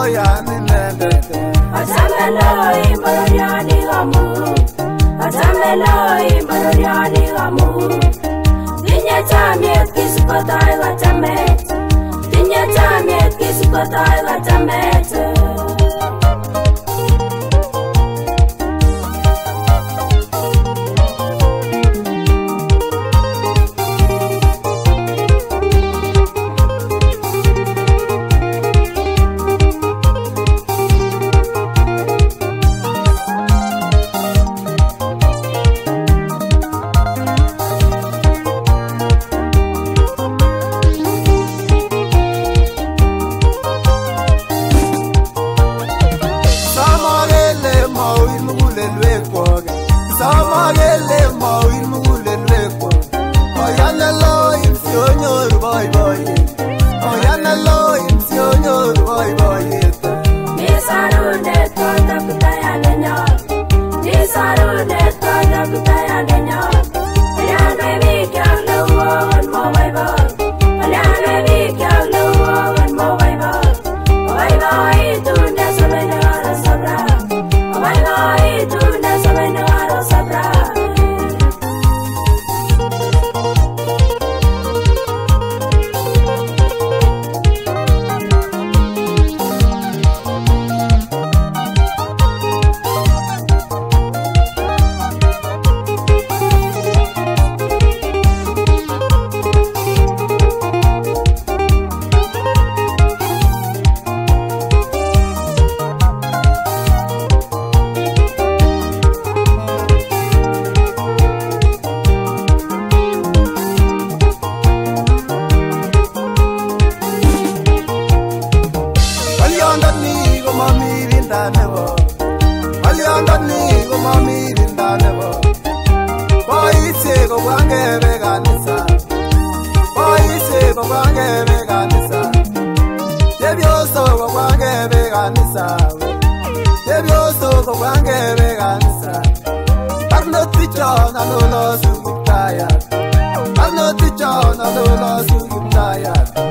loyan inendet. Achameloi mbororiani kamu. Achameloi mbororiani kamu. Tinye chamiet kisipotoi kachamet. Tinye chamiet kisipotoi kachamet. Samagele mawin mulen wekwa. Oyana loyin sionyor boy boy. Oyana loyin sionyor boy boy. Nisarunet kota kutayane nyok. Nisarunet kota kutayane nyok. Alianwe vikyak lewon mo boy boy. Alianwe vikyak lewon mo boy boy. Boy boy tunde sabene aro sabra. Boy boy tunde sabene aro sabra. Aliandani go mami rindaneva. Boise go wangebe kanisa. Boise go wangebe kanisa. Debioso go wangebe kanisa. Debioso go wangebe kanisa. Arno tichon anulo sugitaya. Arno tichon anulo sugitaya.